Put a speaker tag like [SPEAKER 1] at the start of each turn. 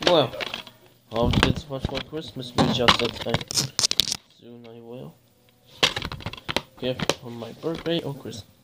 [SPEAKER 1] Well, I'll get to watch my Christmas movie outside tonight. Soon I will. Gift on my birthday or Christmas.